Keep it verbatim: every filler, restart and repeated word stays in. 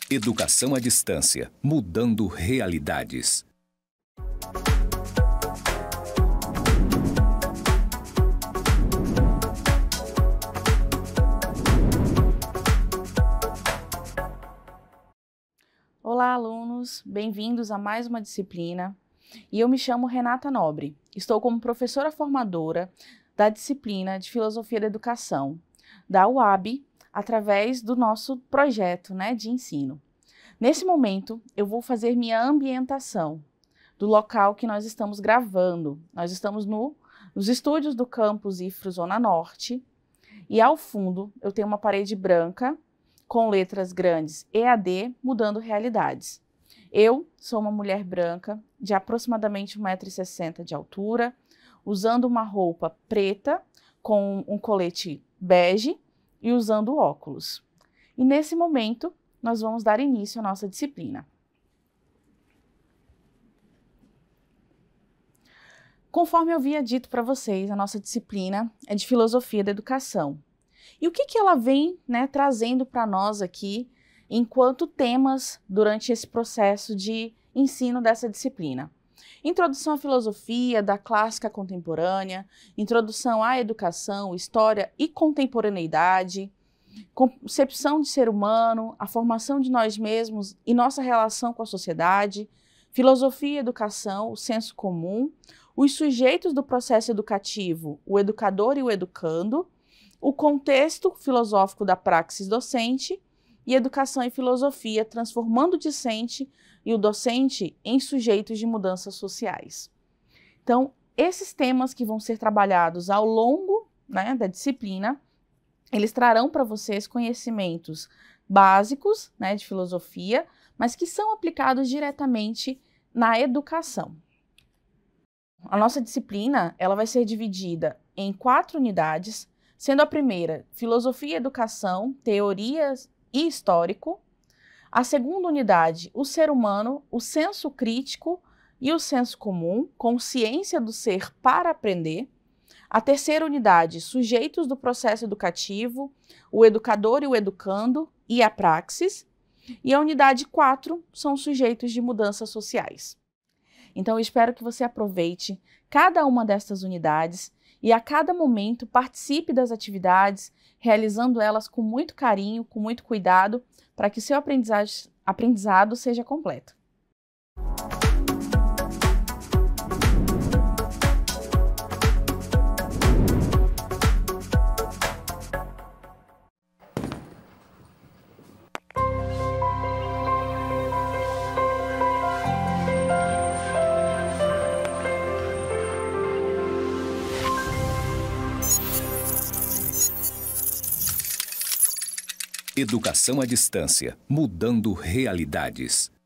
Educação à distância, mudando realidades. Olá, alunos! Bem-vindos a mais uma disciplina. E eu me chamo Renata Nobre. Estou como professora formadora da disciplina de Filosofia da Educação, da U A B, através do nosso projeto, né, de ensino. Nesse momento, eu vou fazer minha ambientação do local que nós estamos gravando. Nós estamos no, nos estúdios do campus I F R O Zona Norte e ao fundo eu tenho uma parede branca com letras grandes E A D mudando realidades. Eu sou uma mulher branca de aproximadamente um metro e sessenta de altura, usando uma roupa preta com um colete bege e usando óculos. E nesse momento, nós vamos dar início à nossa disciplina. Conforme eu havia dito para vocês, a nossa disciplina é de Filosofia da Educação. E o que, que ela vem, né, trazendo para nós aqui, enquanto temas durante esse processo de ensino dessa disciplina? Introdução à filosofia, da clássica contemporânea, introdução à educação, história e contemporaneidade, concepção de ser humano, a formação de nós mesmos e nossa relação com a sociedade, filosofia e educação, o senso comum, os sujeitos do processo educativo, o educador e o educando, o contexto filosófico da praxis docente e educação e filosofia, transformando o discente e o docente em sujeitos de mudanças sociais. Então, esses temas que vão ser trabalhados ao longo, né, da disciplina, eles trarão para vocês conhecimentos básicos, né, de filosofia, mas que são aplicados diretamente na educação. A nossa disciplina, ela vai ser dividida em quatro unidades, sendo a primeira Filosofia e Educação, Teorias e Histórico. A segunda unidade, o ser humano, o senso crítico e o senso comum, consciência do ser para aprender. A terceira unidade, sujeitos do processo educativo, o educador e o educando e a praxis. E a unidade quatro são sujeitos de mudanças sociais. Então, eu espero que você aproveite cada uma destas unidades e a cada momento participe das atividades, realizando elas com muito carinho, com muito cuidado, para que seu aprendizado, aprendizado seja completo. Educação à distância, mudando realidades.